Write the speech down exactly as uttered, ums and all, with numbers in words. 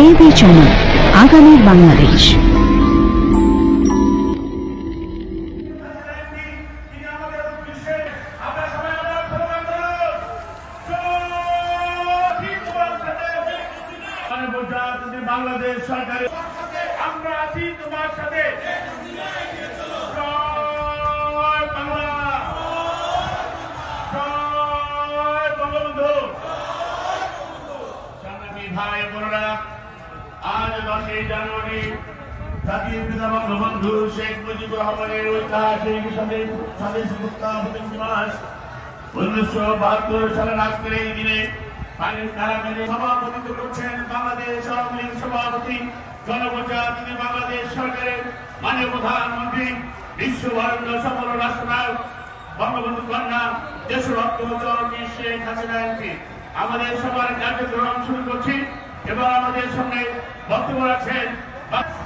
AB channel, আগামীর বাংলাদেশ। বাংলাদেশ সরকারের আমরা আছি তোমার সাথে। ভাই বোনেরা, আজ দশই জানুয়ারি জাতির পিতা বঙ্গবন্ধু শেখ মুজিবুর রহমানের ঐতিহাসিক স্বাধীনতা দিবস। উনিশশো বাহাত্তর সালের আজকের এই দিনে সভাপতিত্ব করছেন বাংলাদেশ আওয়ামী লীগ সভাপতি জনপ্রজাতন্ত্রী বাংলাদেশ সরকারের মাননীয় প্রধানমন্ত্রী বিশ্ববরেণ্য সফল রাষ্ট্রনায়ক বঙ্গবন্ধু কন্যা দেশরত্ন জননী শেখ হাসিনা। আমাদের সবার কার্যক্রম শুরু করছি এবং আমাদের সঙ্গে বক্তব্য রাখছেন